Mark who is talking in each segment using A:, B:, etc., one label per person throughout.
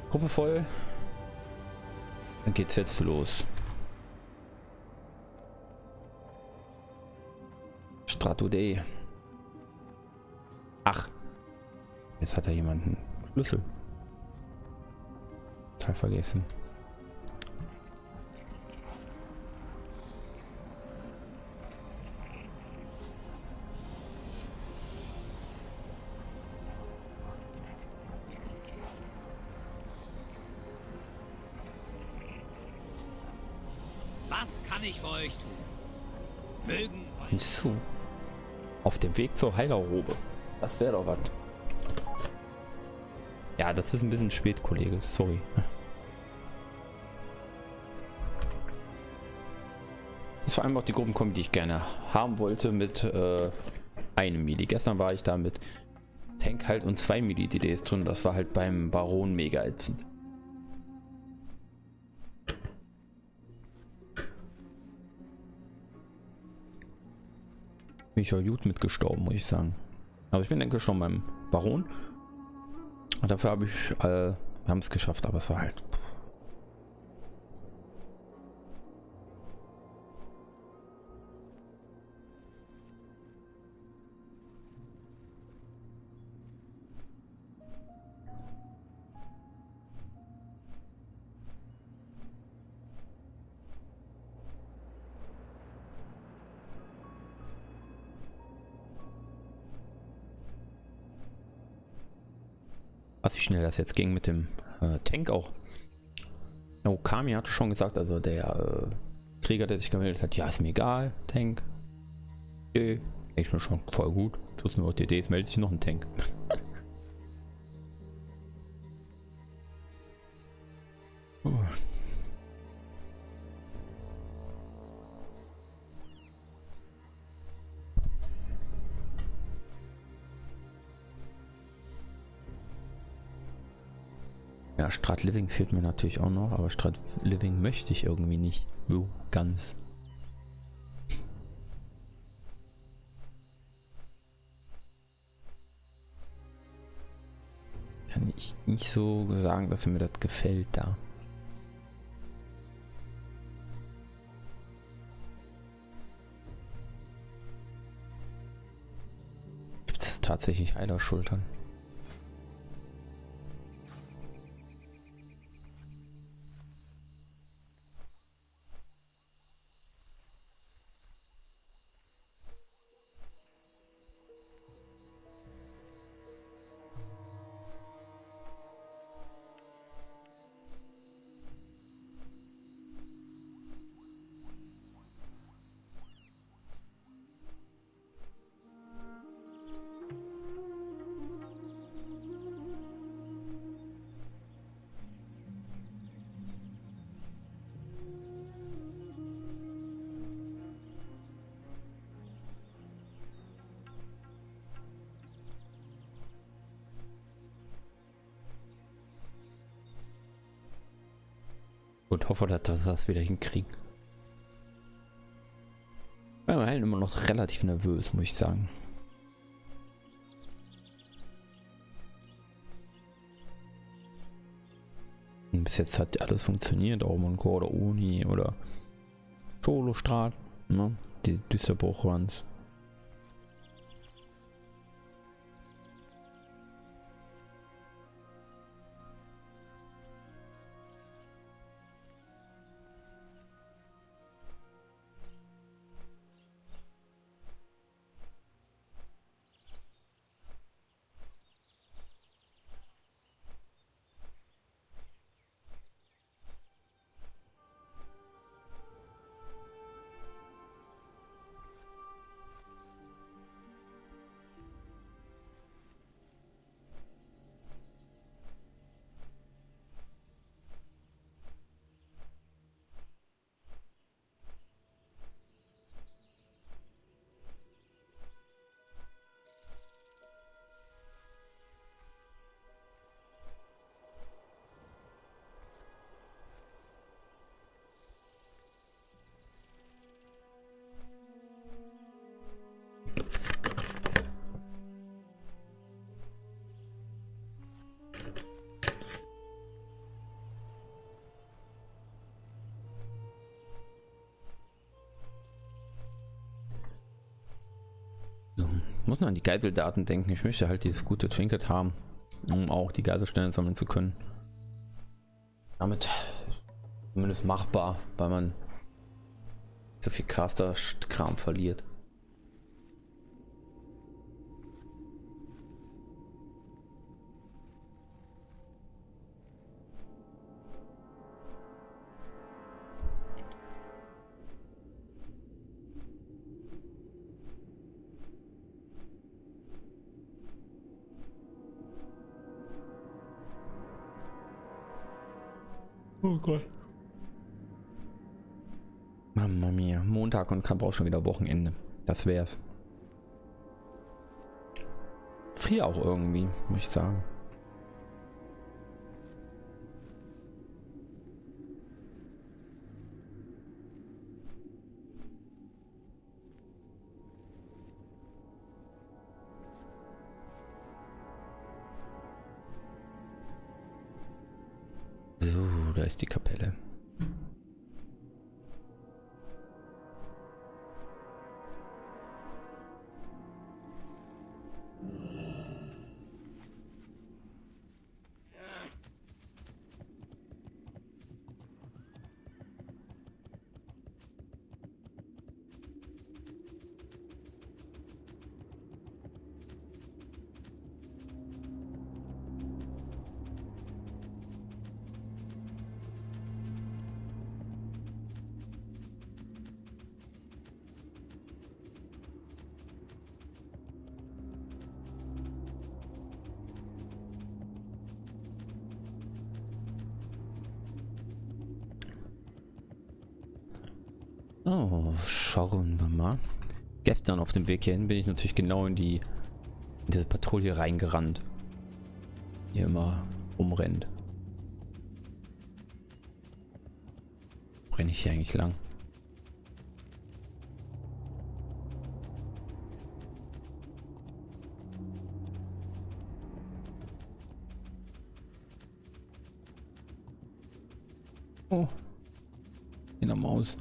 A: Gruppe voll. Dann geht's jetzt los. Strato Day. Ach. Jetzt hat er jemanden Schlüssel. Total vergessen.
B: Was kann ich für euch tun? Mögen
A: So. Auf dem Weg zur Heilerrobe. Das wäre doch was. Ja, das ist ein bisschen spät, Kollege. Sorry. Das ist vor allem auch die Gruppenkombi, die ich gerne haben wollte mit einem Mili. Gestern war ich da mit Tank halt und 2 Mili-DDs drin. Das war halt beim Baron mega ätzend. Bin ich ja gut mitgestorben, muss ich sagen. Aber ich bin dann gestorben beim Baron. Und dafür habe ich, wir haben es geschafft, aber es war halt. Was wie schnell das jetzt ging mit dem Tank auch. Oh, Kami hatte schon gesagt, also der Krieger, der sich gemeldet hat, ja, ist mir egal, Tank. Ich bin schon voll gut. Tust nur DDs, meldet sich noch ein Tank. Ja, Strat Living fehlt mir natürlich auch noch, aber Strat Living möchte ich irgendwie nicht so ganz. Kann ich nicht so sagen, dass mir das gefällt da. Gibt es tatsächlich Heilerschultern? Und hoffe, dass wir das wieder hinkriegen. Ich bin halt immer noch relativ nervös, muss ich sagen. Und bis jetzt hat alles funktioniert, auch Moncore oder Uni oder Solo-Strat, ne? Die Düsterbruch-Runs. muss nur an die Geiseldaten denken. Ich möchte halt dieses gute Trinket haben, um auch die Geiselstände sammeln zu können. Damit zumindest machbar, weil man so viel Caster-Kram verliert. Oh Gott. Mamma mia. Montag und kann auch schon wieder Wochenende. Das wär's. Frier auch irgendwie, muss ich sagen. So, da ist die Kapelle. Oh, schauen wir mal. Gestern auf dem Weg hierhin bin ich natürlich genau in diese Patrouille reingerannt. Die immer rumrennt. Renne ich hier eigentlich lang? Oh. In der Maus.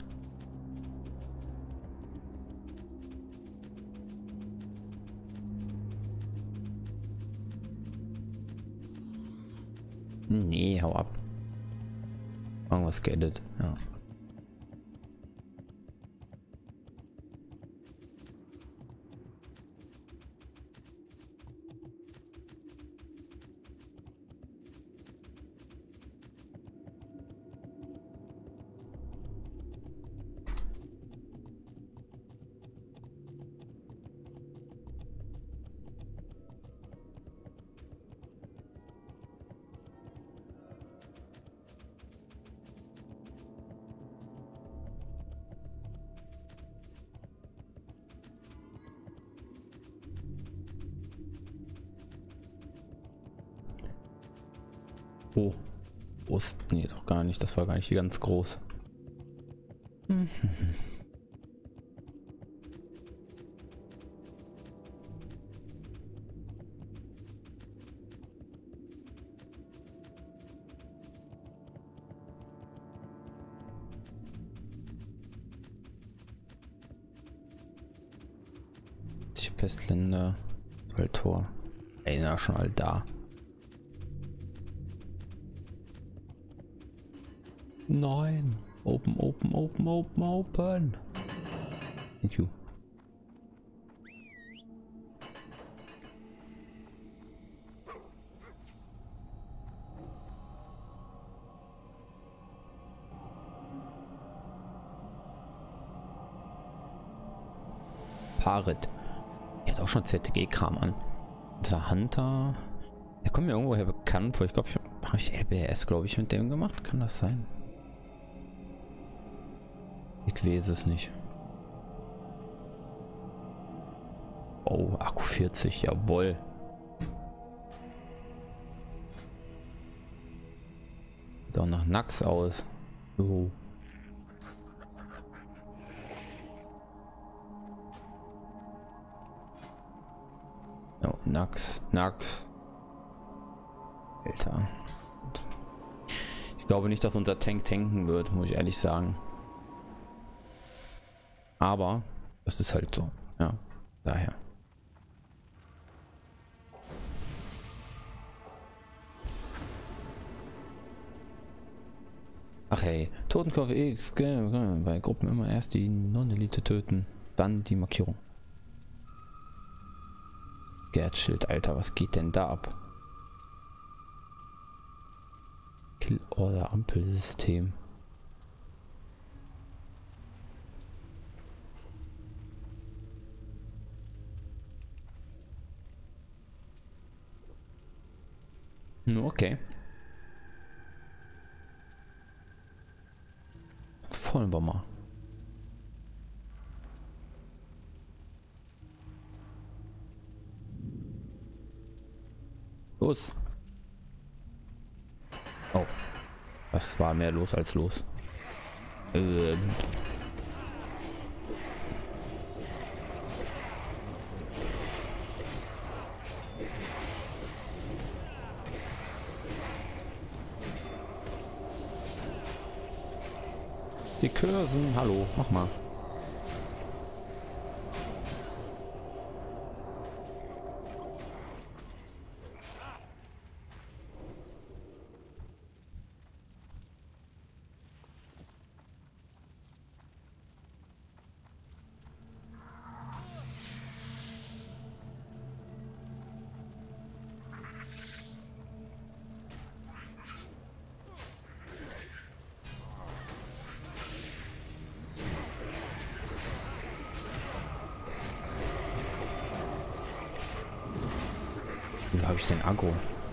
A: Nee, hau ab. Irgendwas geedit, ja. Oh. Groß. Nee, doch gar nicht. Das war gar nicht ganz groß. Die Pestländer. Tor. Ey, sind ja schon all da. Nein. Open, open, open, open, open. Thank you. Parit. Er hat auch schon ZTG-Kram an. Unser Hunter. Der kommt mir irgendwoher bekannt vor. Ich glaube, habe ich LBS, glaube ich, mit dem gemacht. Kann das sein? Ich weiß es nicht. Oh, Akku 40, jawohl. Sieht auch nach Nax aus. Oh. Oh, Nax. Alter. Ich glaube nicht, dass unser Tank tanken wird, muss ich ehrlich sagen. Aber das ist halt so. Ja, daher. Ach hey, Totenkopf X, bei Gruppen immer erst die Non-Elite töten, dann die Markierung. Gerdschild, Alter, was geht denn da ab? Kill Order Ampelsystem. Okay. Vollen wir mal. Los. Oh. Das war mehr los als los. Die Kürsen, hallo, mach mal. Wieso habe ich denn Aggro?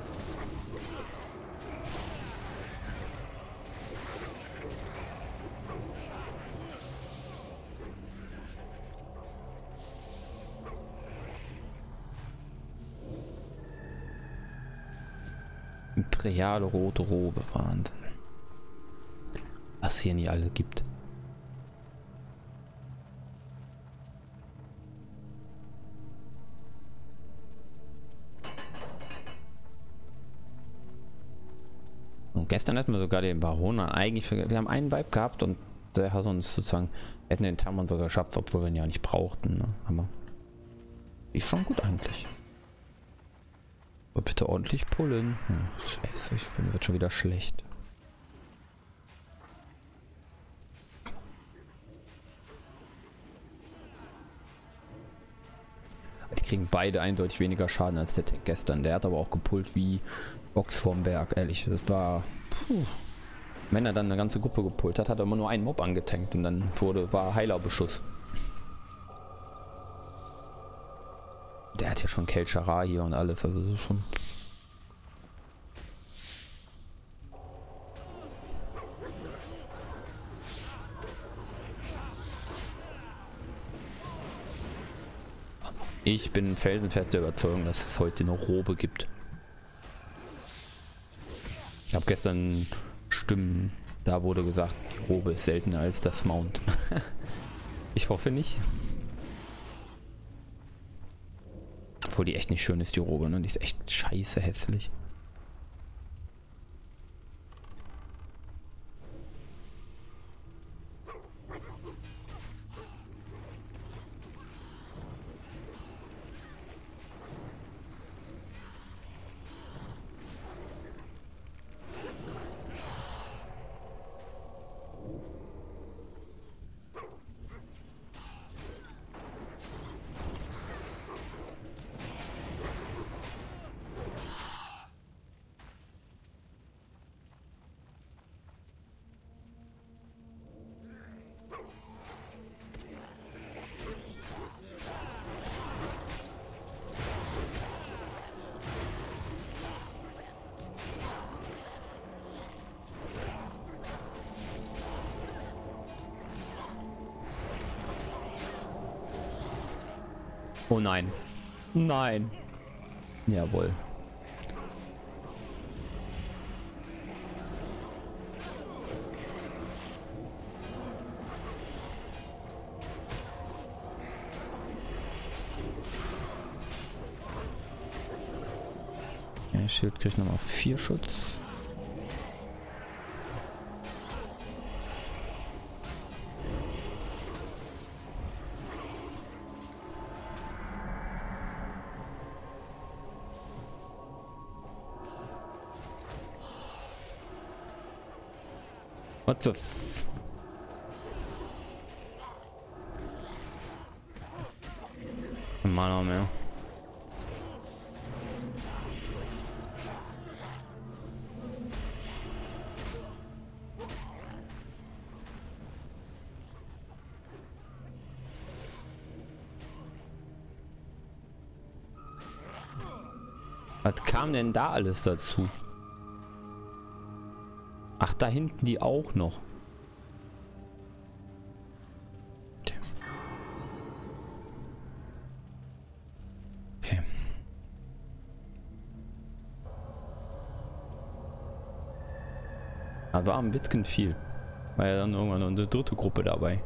A: Imperiale rote Robe, Wahnsinn. Was hier nie alle gibt. Und gestern hatten wir sogar den Baron eigentlich für, wir haben einen Vibe gehabt und der hat uns sozusagen, wir hätten den Tamon sogar geschafft, obwohl wir ihn ja nicht brauchten. Ne? Aber ist schon gut eigentlich. Aber bitte ordentlich pullen. Scheiße, ich finde, wird schon wieder schlecht. Die kriegen beide eindeutig weniger Schaden als der Tank gestern. Der hat aber auch gepullt wie Box vorm Berg. Ehrlich, das war... Puh. Wenn er dann eine ganze Gruppe gepullt hat, hat er immer nur einen Mob angetankt und dann war Heilerbeschuss. Der hat ja schon Kelchara hier und alles, also das ist schon... Ich bin felsenfest der Überzeugung, dass es heute eine Robe gibt. Ich habe gestern Stimmen, da wurde gesagt, die Robe ist seltener als das Mount. Ich hoffe nicht. Obwohl die echt nicht schön ist, die Robe, ne? Die ist echt scheiße hässlich. Oh nein. Nein. Jawohl. Ja, Schild kriegt nochmal 4 Schutz. What the f... Mana mehr. Was kam denn da alles dazu? Ach, da hinten die auch noch. Okay. Da war ein bisschen viel. War ja dann irgendwann noch eine dritte Gruppe dabei.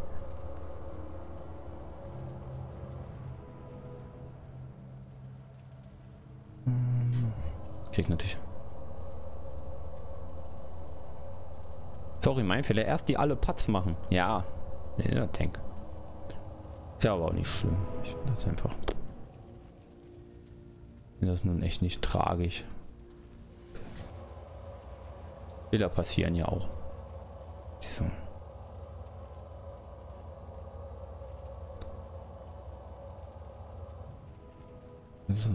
A: Krieg natürlich. Sorry, mein Fehler. Erst die alle Patz machen. Ja. Ja, Tank. Ist ja aber auch nicht schlimm. Ich finde das einfach. Ich finde das nun echt nicht tragisch. Fehler passieren ja auch. So. So.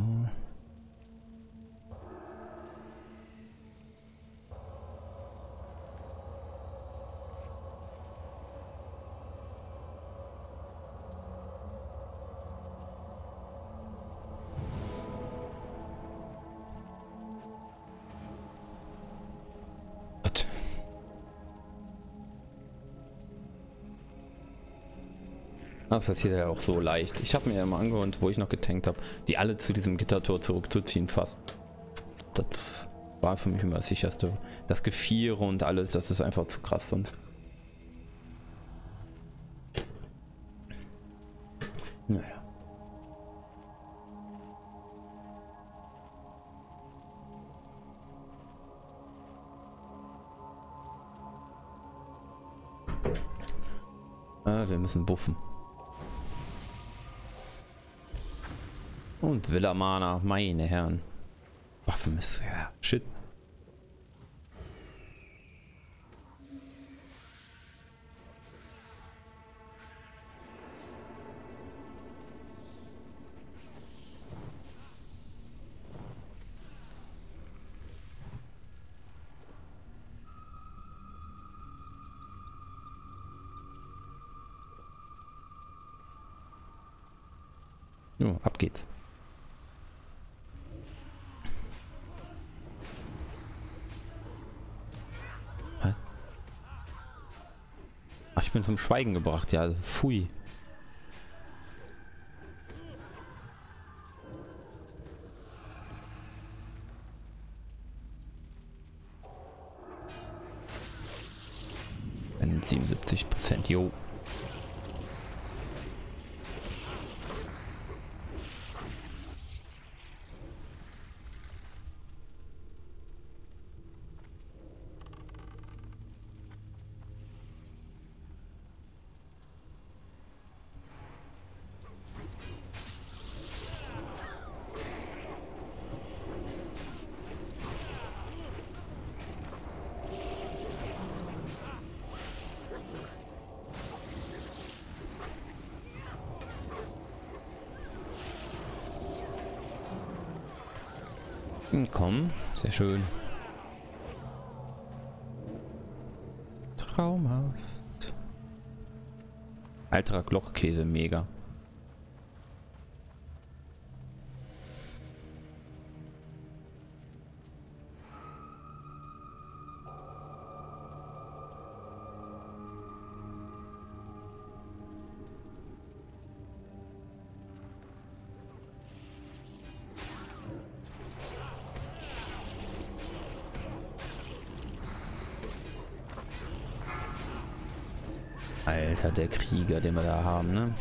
A: Das passiert ja auch so leicht. Ich habe mir ja mal angehört, wo ich noch getankt habe, die alle zu diesem Gittertor zurückzuziehen fast. Das war für mich immer das sicherste. Das Geviere und alles, das ist einfach zu krass. Und naja. Wir müssen buffen. Und Villamana, meine Herren. Waffen ist ja shit. Jo, ab geht's. Ach, ich bin zum Schweigen gebracht, ja, pfui. Wenn 77%, jo. Komm, sehr schön. Traumhaft. Alter Glockkäse, mega. Alter, der Krieger, den wir da haben, ne?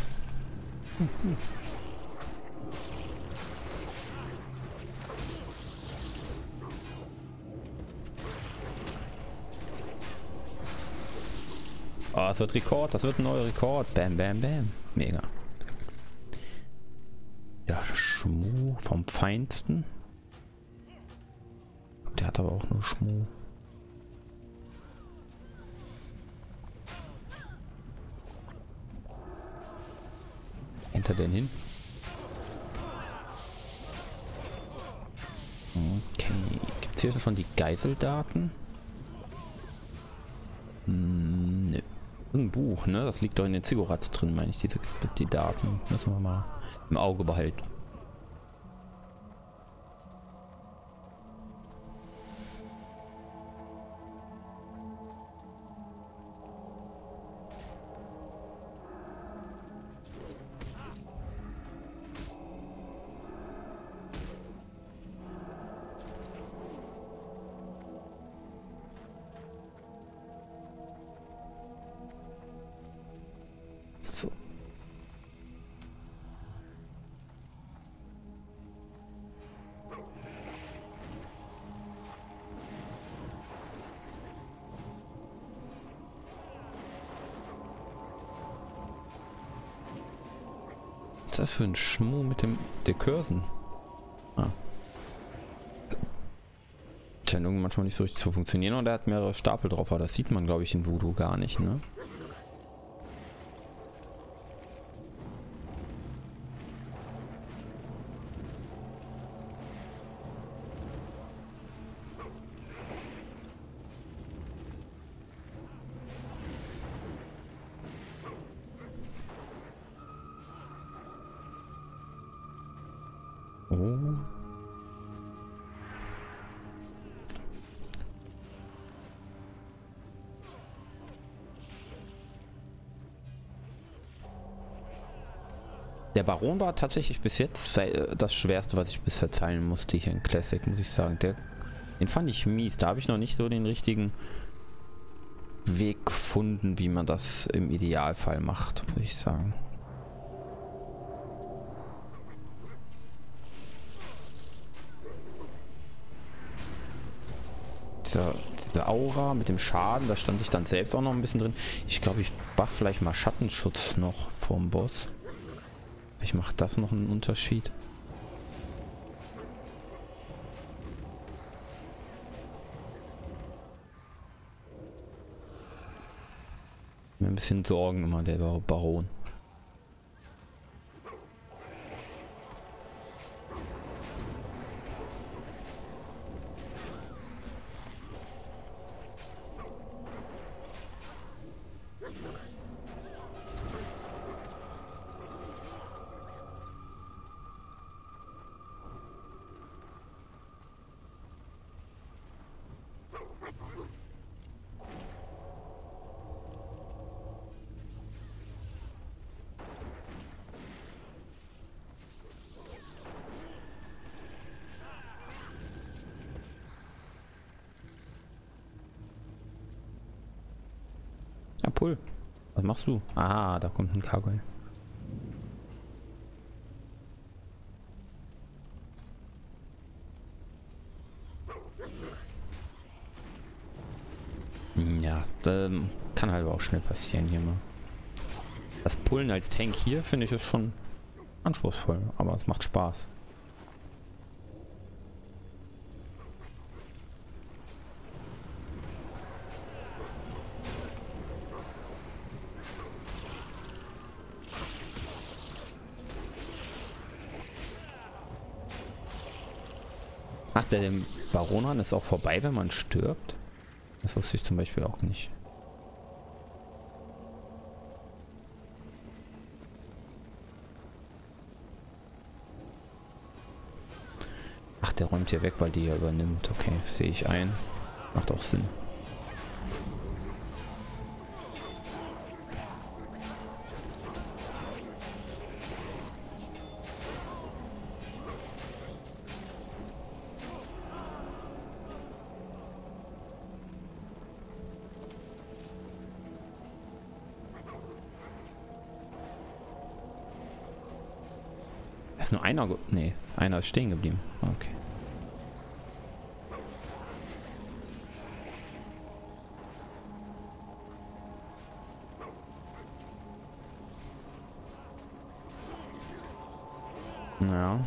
A: Oh, das wird Rekord, das wird ein neuer Rekord. Bam, bam, bam. Mega. Ja, Schmuh vom Feinsten. Der hat aber auch nur Schmuh. rennt er denn hin? Okay. Gibt es hier schon die Geiseldaten? Nö. Ein Buch, ne? Das liegt doch in den Ziggurat drin, meine ich. Die Daten müssen wir mal im Auge behalten. So. Was ist das für ein Schmuh mit dem Dekörsen? Ah. Scheint irgendwie manchmal nicht so richtig zu funktionieren und er hat mehrere Stapel drauf, aber das sieht man, glaube ich, in Voodoo gar nicht, ne? Oh. Der Baron war tatsächlich bis jetzt das Schwerste, was ich bisher teilen musste hier in Classic, muss ich sagen. Den fand ich mies. Da habe ich noch nicht so den richtigen Weg gefunden, wie man das im Idealfall macht, muss ich sagen. Diese Aura mit dem Schaden, da stand ich dann selbst auch noch ein bisschen drin. Ich glaube, ich buff vielleicht mal Schattenschutz noch vom Boss. Ich mache das noch einen Unterschied. Mir ein bisschen Sorgen immer, der Baron. Ja, Pull. Was machst du? Ah, da kommt ein Gargoyle. Ja, kann halt auch schnell passieren hier mal. Das Pullen als Tank hier finde ich ist schon anspruchsvoll, aber es macht Spaß. Ach, der Baronan ist auch vorbei, wenn man stirbt? Das wusste ich zum Beispiel auch nicht. Ach, der räumt hier weg, weil die ja übernimmt. Okay, sehe ich ein. Macht auch Sinn. Ist nur einer... Nee, einer ist stehen geblieben. Okay. Ja.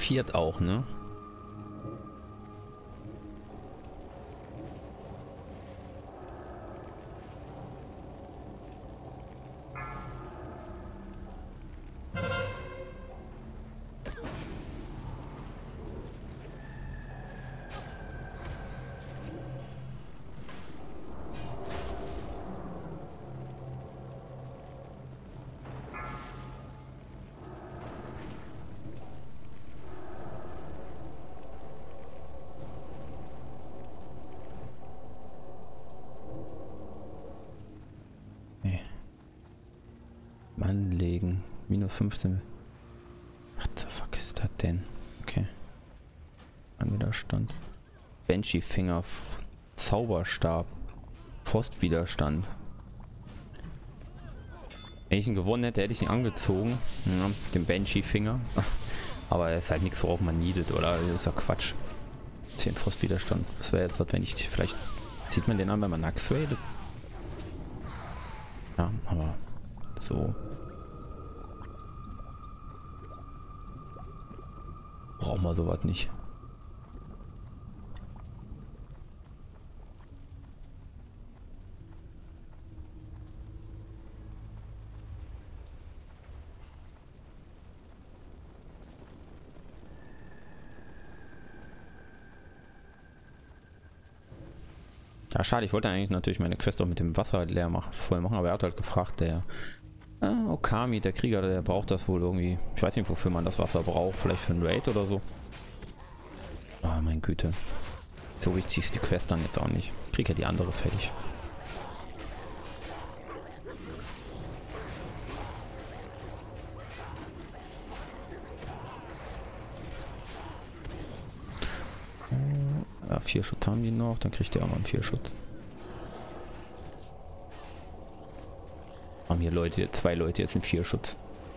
A: viert auch, ne? Anlegen. Minus 15. What the fuck ist das denn? Okay. Widerstand. Banshee-Finger. Zauberstab. Frostwiderstand. Wenn ich ihn gewonnen hätte, hätte ich ihn angezogen. Ja, den Banshee-Finger. Aber er ist halt nichts, worauf man needet, oder? Das ist ja Quatsch. 10 Frostwiderstand. Was wäre jetzt das, wenn ich vielleicht... Sieht man den an, wenn man Axe radet? Ja, aber... So. Brauchen wir sowas nicht. Ja, schade, ich wollte eigentlich natürlich meine Quest auch mit dem Wasser leer machen, voll machen, aber er hat halt gefragt, der Okami, der Krieger, der braucht das wohl irgendwie. Ich weiß nicht, wofür man das Wasser braucht, vielleicht für einen Raid oder so. Ah, meine Güte. So wichtig ist die Quest dann jetzt auch nicht. Ich krieg ja die andere fertig. Ja, 4 Schutz haben die noch, dann kriegt der auch mal einen 4 Schutz. Haben hier Leute, 2 Leute jetzt einen 4 Schutz.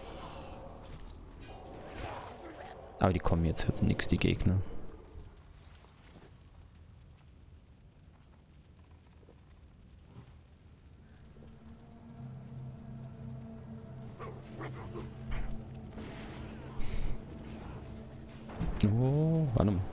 A: Aber die kommen jetzt nichts, die Gegner. Oh, warte mal.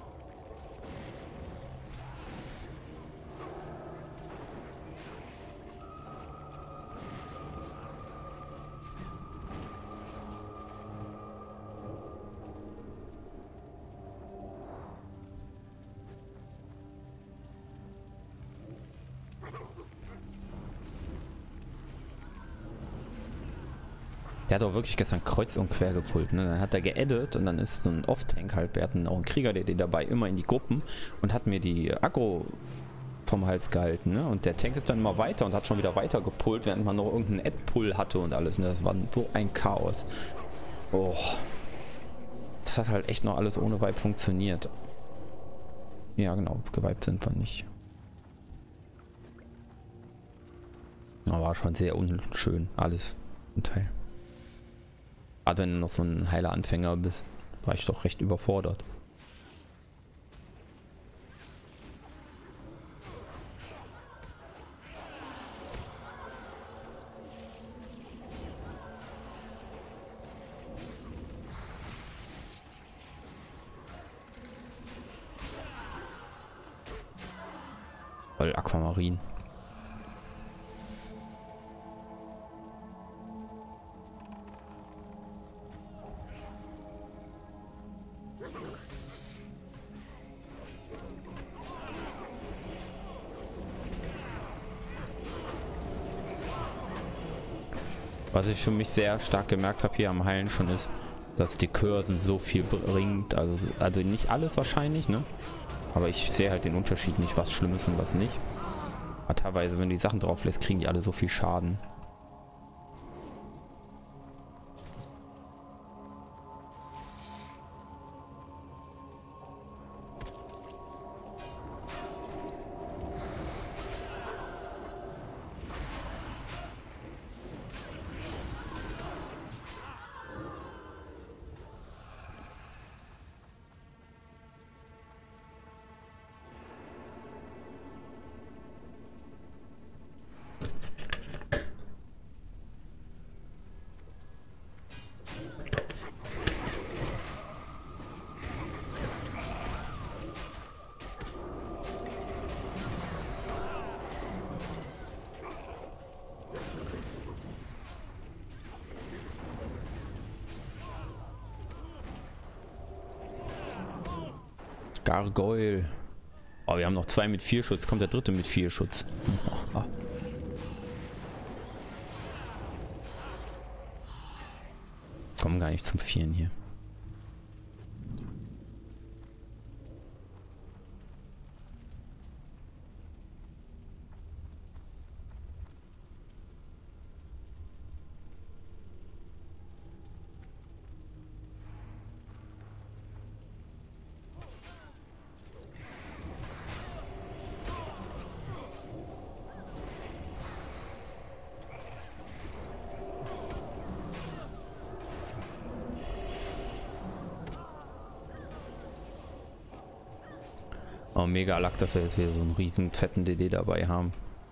A: Der hat auch wirklich gestern kreuz und quer gepult, ne? Dann hat er geaddet und dann ist so ein Off-Tank halt, wir hatten auch einen Krieger, der dabei immer in die Gruppen und hat mir die Aggro vom Hals gehalten, ne? Und der Tank ist dann immer weiter und hat schon wieder weiter gepult, während man noch irgendeinen Ad-Pull hatte und alles, ne? Das war so ein Chaos. Oh. Das hat halt echt noch alles ohne Vibe funktioniert. Ja, genau, gewiped sind wir nicht. Aber war schon sehr unschön, alles im Teil. Gerade wenn du noch so ein heiler Anfänger bist, war ich doch recht überfordert. Voll Aquamarin. Was ich für mich sehr stark gemerkt habe hier am Heilen schon ist, dass die Cursen so viel bringt. Also nicht alles wahrscheinlich, ne? Aber ich sehe halt den Unterschied nicht, was schlimm ist und was nicht. Aber teilweise, wenn du die Sachen drauf lässt, kriegen die alle so viel Schaden. Gargoyle. Oh, wir haben noch 2 mit 4 Schutz. Kommt der dritte mit 4 Schutz. Oh. Kommen gar nicht zum 4 hier. Oh, mega Lack, dass wir jetzt wieder so einen riesen fetten DD dabei haben.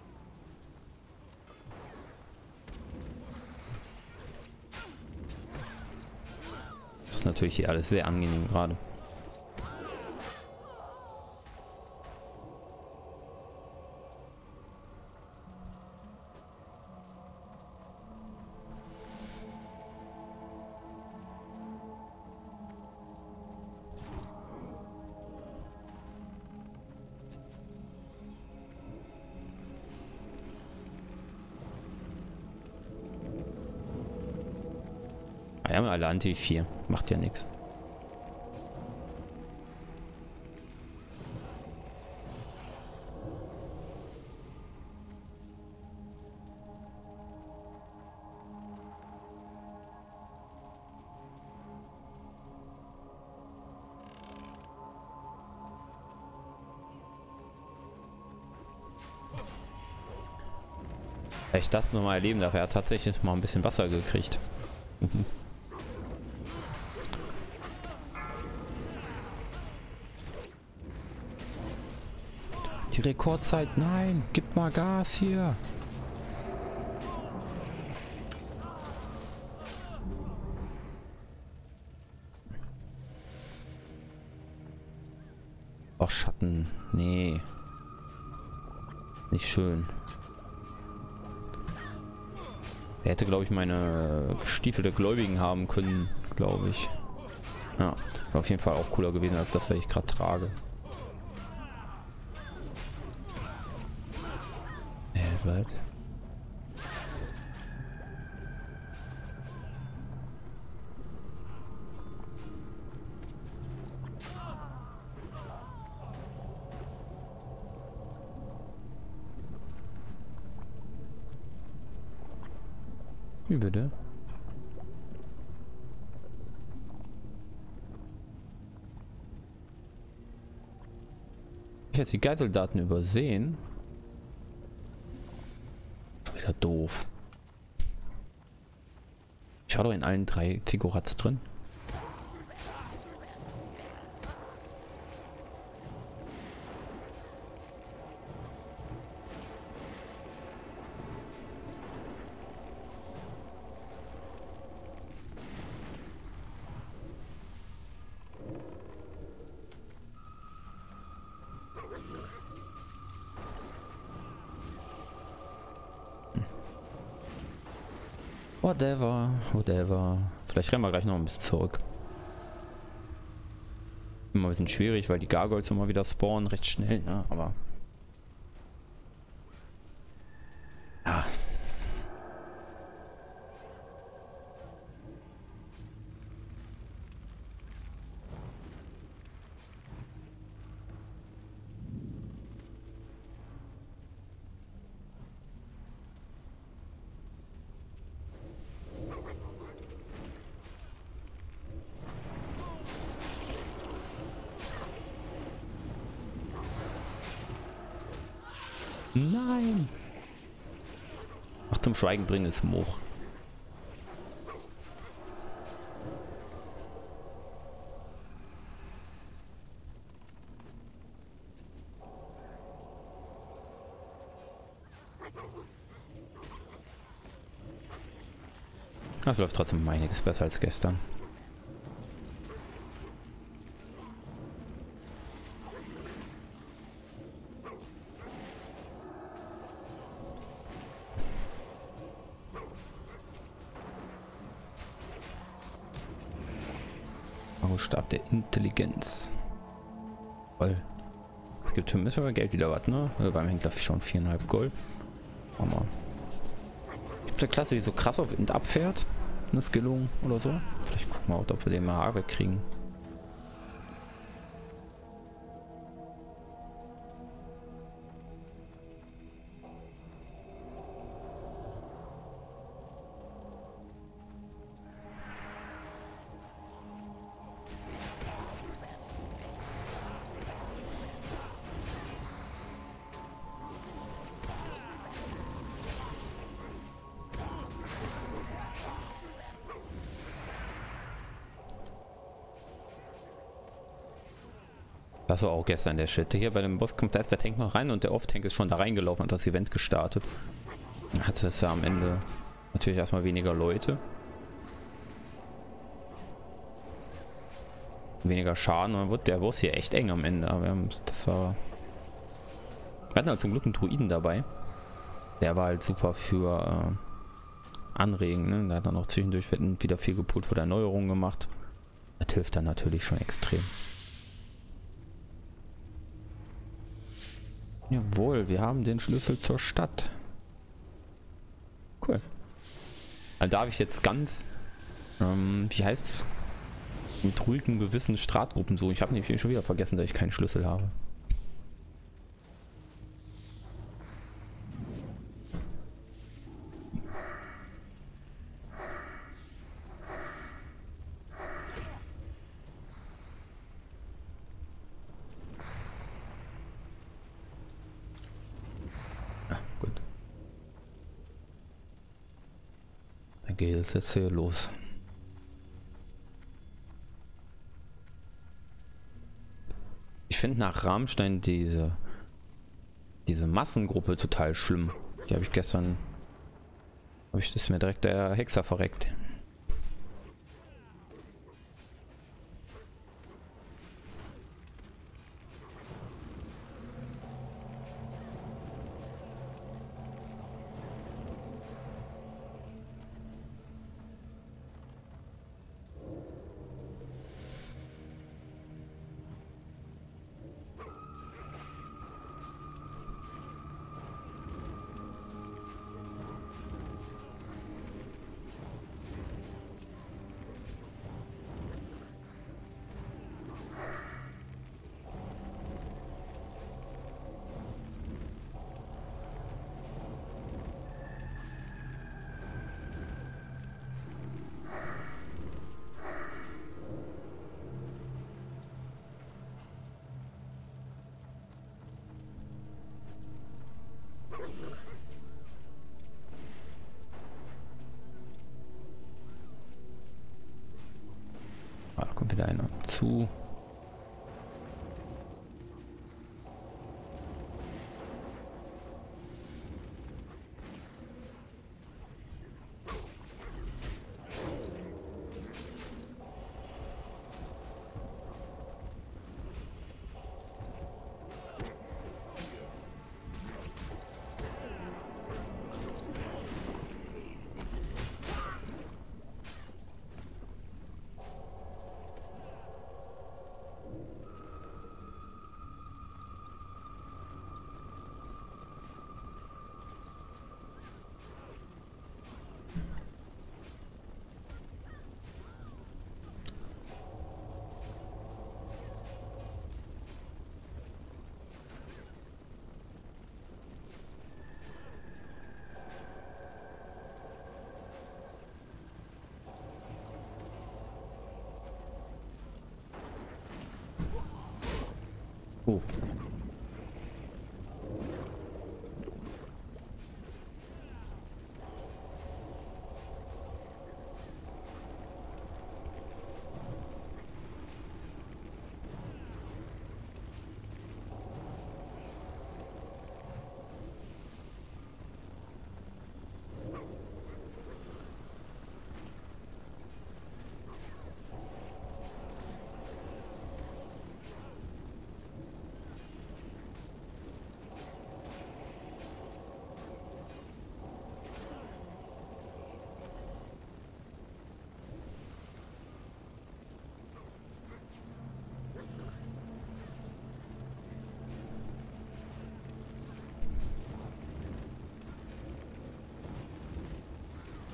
A: Das ist natürlich hier alles sehr angenehm gerade. Wir haben alle Anti 4, macht ja nichts. Ich das nochmal erleben darf, er hat tatsächlich mal ein bisschen Wasser gekriegt. Die Rekordzeit, nein, gib mal Gas hier. Ach, Schatten, nee. Nicht schön. Der hätte, glaube ich, meine Stiefel der Gläubigen haben können, glaube ich. Ja, wäre auf jeden Fall auch cooler gewesen, als das, was ich gerade trage. Was? Wie bitte? Ich jetzt die Geiseldaten übersehen. Wieder doof. Ich war doch in allen 3 Figurats drin. Whatever, whatever. Vielleicht rennen wir gleich noch ein bisschen zurück. Immer ein bisschen schwierig, weil die Gargoyles immer wieder spawnen, recht schnell, ne? Aber... ja. Nein! Ach, zum Schweigen bringen ist Moch. Das läuft trotzdem einiges besser als gestern. Stab der Intelligenz. Voll. Es gibt müssen wir Geld wieder was, ne? Beim Händler schon 4,5 Gold. Aber gibt es eine Klasse, die so krass auf Wind abfährt? Eine Skillung oder so? Vielleicht gucken wir auch, ob wir den mal wegkriegen. Das war auch gestern der Shit. Hier bei dem Boss kommt da ist der Tank noch rein und der Off-Tank ist schon da reingelaufen und das Event gestartet. Dann hat es ja am Ende natürlich erstmal weniger Leute. Weniger Schaden und dann wird der Boss hier echt eng am Ende. Aber das war. Wir hatten halt zum Glück einen Druiden dabei. Der war halt super für Anregen. Ne? Da hat dann auch zwischendurch wieder viel gepult, wurde Erneuerungen gemacht. Das hilft dann natürlich schon extrem. Jawohl, wir haben den Schlüssel zur Stadt. Cool. Dann darf ich jetzt ganz, wie heißt es? Mit ruhigem Gewissen Stratgruppen suchen. Ich habe nämlich schon wieder vergessen, dass ich keinen Schlüssel habe. Geht es jetzt hier los. Ich finde nach Rammstein diese Massengruppe total schlimm. Die habe ich gestern, ist mir direkt der Hexer verreckt. Ah, da kommt wieder einer zu. Oh.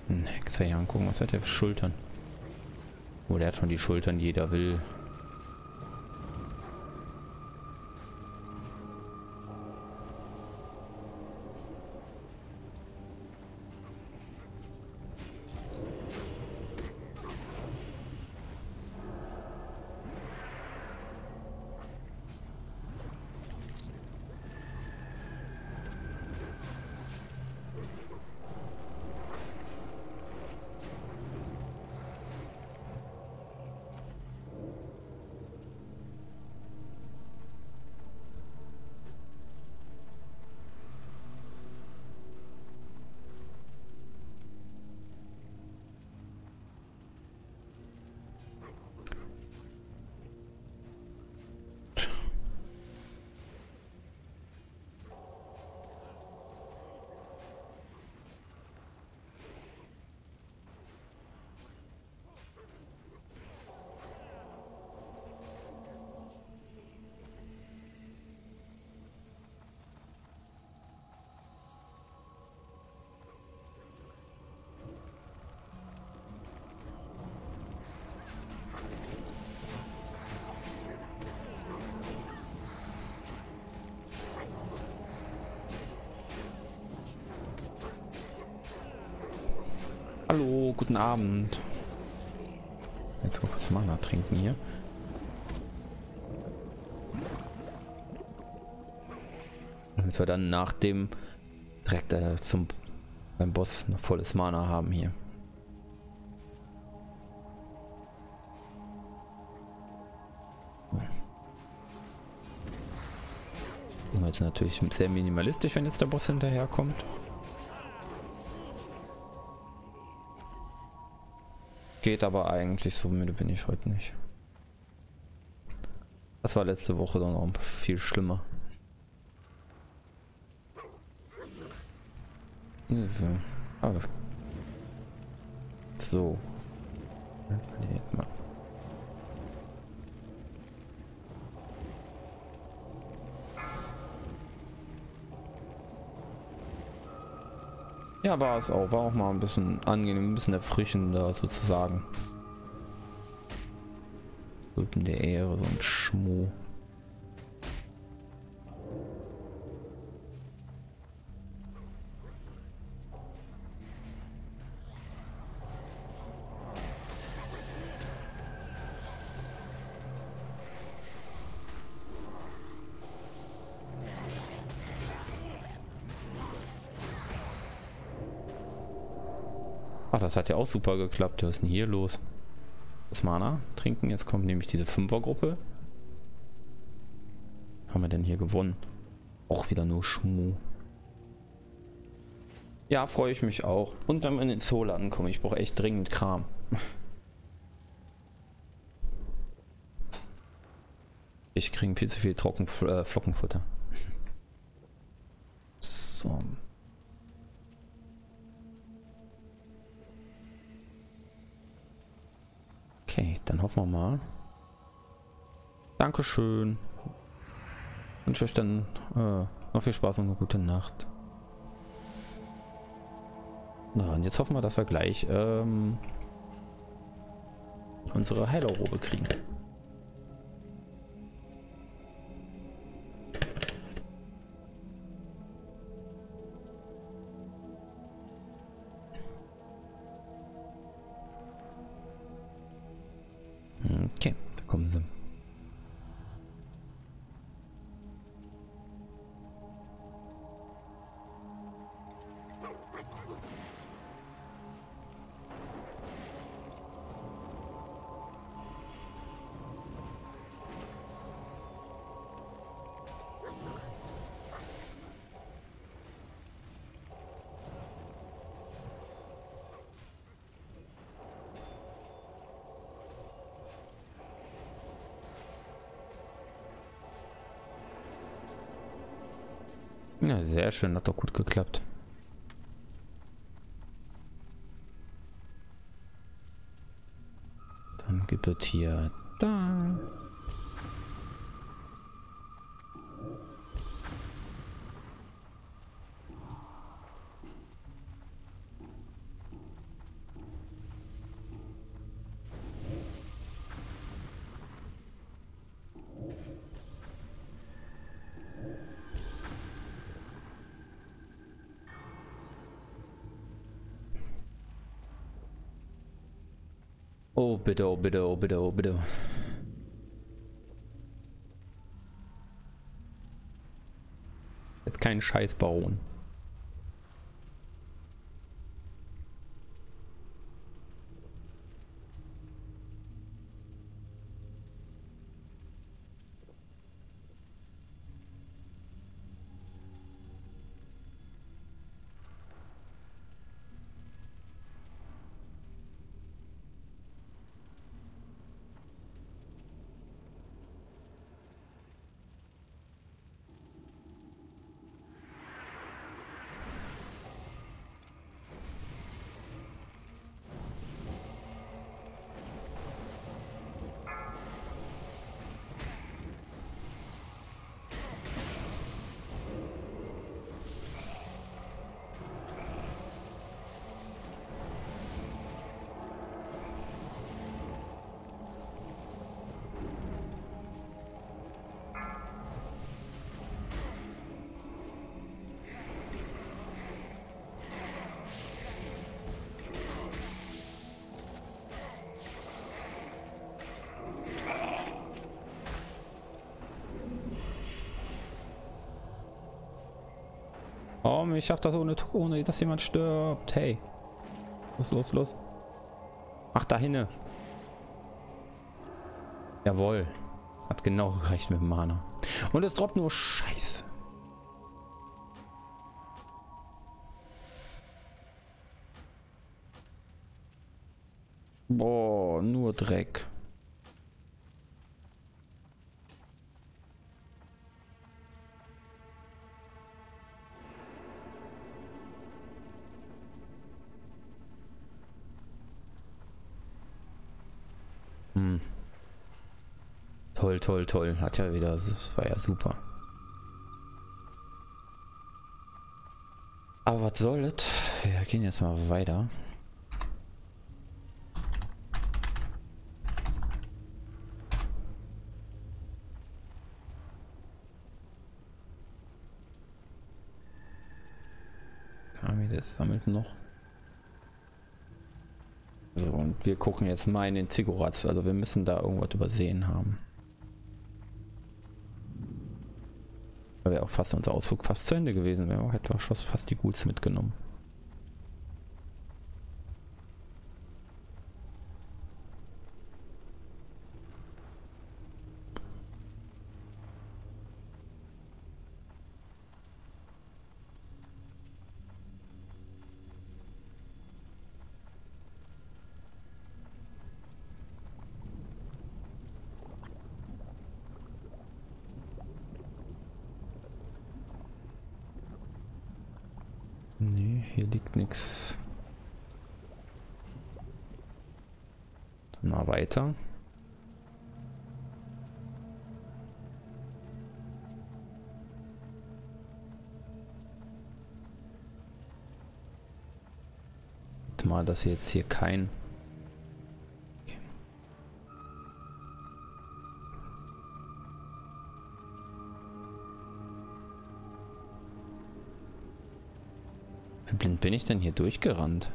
A: Hexer hier angucken, was hat der für Schultern? Oh, der hat schon die Schultern, die jeder will. Hallo, guten Abend. Jetzt mal kurz Mana trinken hier. Damit wir dann nach dem direkt beim Boss ein volles Mana haben hier. Jetzt natürlich sehr minimalistisch, wenn jetzt der Boss hinterherkommt. Geht aber eigentlich, so müde bin ich heute nicht. Das war letzte Woche dann auch viel schlimmer. So. Ah, das. So. Jetzt mal. Ja, war es auch. War auch mal ein bisschen angenehm, ein bisschen erfrischender sozusagen. Rücken der Ehre, so ein Schmuh. Ach, das hat ja auch super geklappt. Was ist denn hier los? Das Mana trinken. Jetzt kommt nämlich diese Fünfergruppe. Haben wir denn hier gewonnen? Auch wieder nur Schmuh. Ja, freue ich mich auch. Und wenn wir in den Soul ankommen, ich brauche echt dringend Kram. Ich kriege viel zu viel Flockenfutter. So. Okay, dann hoffen wir mal. Dankeschön. Wünsche euch dann noch viel Spaß und eine gute Nacht. Na, und jetzt hoffen wir, dass wir gleich unsere Heilerrobe kriegen. Okay, da kommen sie. Ja, sehr schön, hat doch gut geklappt. Dann gibt es hier da. Oh bitte, oh bitte, oh bitte, oh bitte. Jetzt kein Scheißbaron. Oh, ich schaff das ohne dass jemand stirbt. Hey. Los, los, los. Ach, da hinne. Jawohl. Hat genau gereicht mit dem Mana. Und es droppt nur Scheiße. Boah, nur Dreck. Toll, toll, toll. Hat ja wieder, das war ja super. Aber was soll das? Wir gehen jetzt mal weiter. Kami, das sammelt noch. So, und wir gucken jetzt mal in den Ziggurat. Also wir müssen da irgendwas übersehen haben. Da wäre auch fast unser Ausflug fast zu Ende gewesen. Wir hätten auch schon fast die Ghouls mitgenommen. Nee, hier liegt nichts. Dann mal weiter. Mal, dass jetzt hier kein... Okay. Wie blind bin ich denn hier durchgerannt?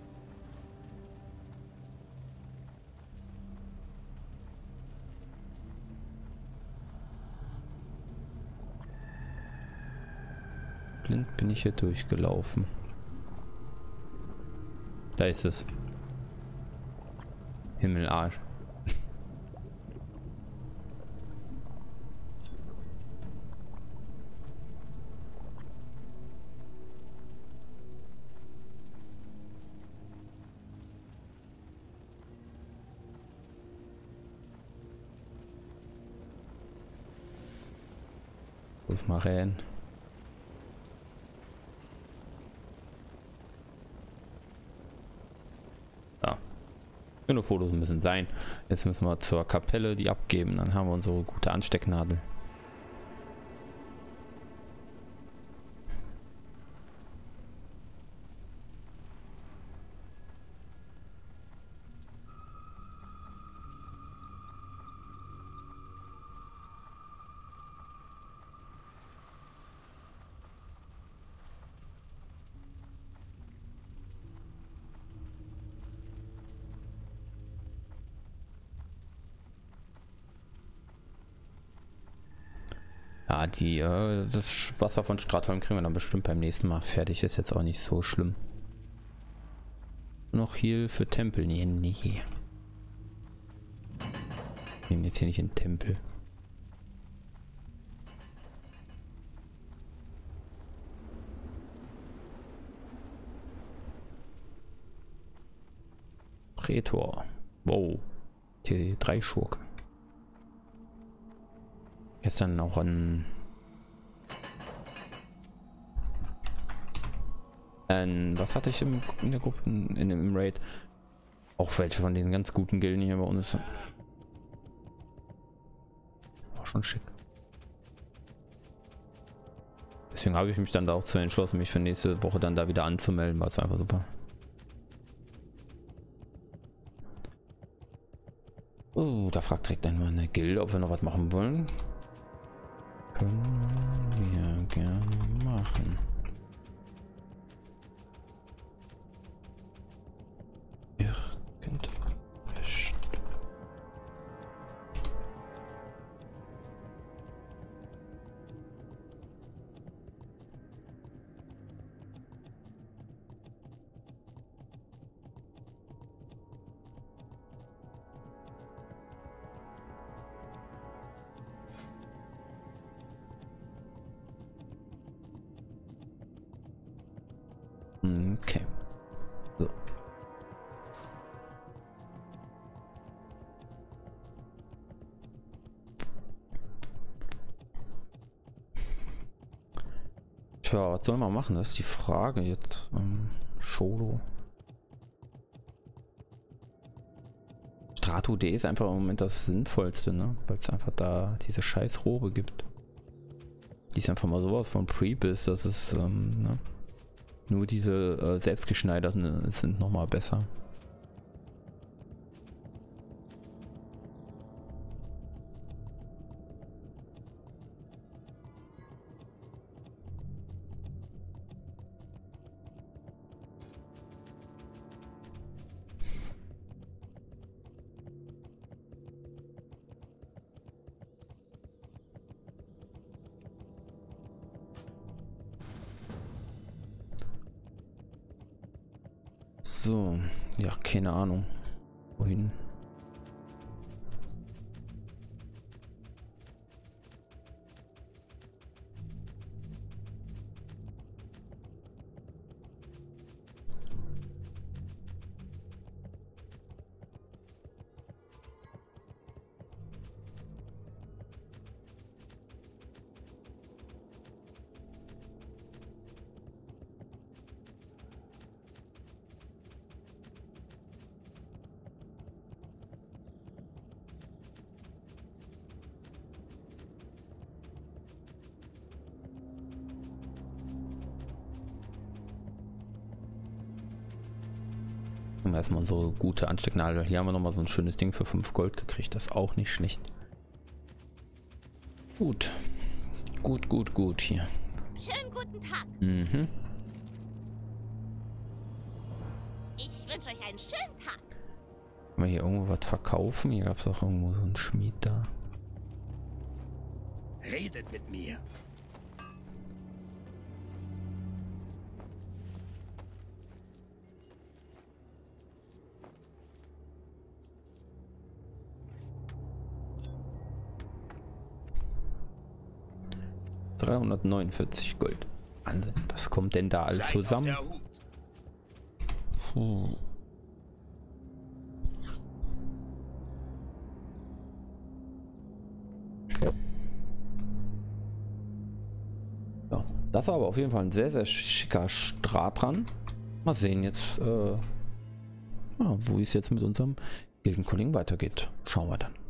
A: Blind bin ich hier durchgelaufen. Da ist es. Himmelarsch. Los mal rein. Schöne Fotos müssen sein. Jetzt müssen wir zur Kapelle die abgeben. Dann haben wir unsere gute Anstecknadel. Ja, das Wasser von Stratholm kriegen wir dann bestimmt beim nächsten Mal fertig. Ist jetzt auch nicht so schlimm. Noch hier für Tempel. Nee, nee. Wir gehen jetzt hier nicht in den Tempel. Prätor. Wow. Die 3 Schurke. Gestern auch an was hatte ich in der Gruppe, im Raid? Auch welche von diesen ganz guten Gilden hier bei uns. War schon schick. Deswegen habe ich mich dann da auch zu entschlossen, mich für nächste Woche dann da wieder anzumelden. War es einfach super. Oh, da fragt direkt einmal eine Gilde, ob wir noch was machen wollen. Können wir gerne machen. Okay. So. Tja, was soll man machen? Das ist die Frage jetzt. Scholo. Stratu D ist einfach im Moment das Sinnvollste, ne? Weil es einfach da diese scheiß Robe gibt. Die ist einfach mal sowas von Pre-Biss, das ist, ne? Nur diese selbstgeschneiderten sind noch mal besser. So, ja, keine Ahnung. Wohin? Erstmal so gute Anstecknadel. Hier haben wir noch mal so ein schönes Ding für 5 Gold gekriegt. Das ist auch nicht schlecht. Gut. Gut hier.
C: Schönen guten Tag.
A: Mhm.
C: Ich wünsche euch einen schönen Tag.
A: Können wir hier irgendwo was verkaufen? Hier gab es auch irgendwo so einen Schmied da.
B: Redet mit mir.
A: $349 Gold. Wahnsinn. Was kommt denn da alles zusammen? Puh. Ja, das war aber auf jeden Fall ein sehr, sehr schicker Stratran. Mal sehen jetzt, wo es jetzt mit unserem Gildenkollegen weitergeht. Schauen wir dann.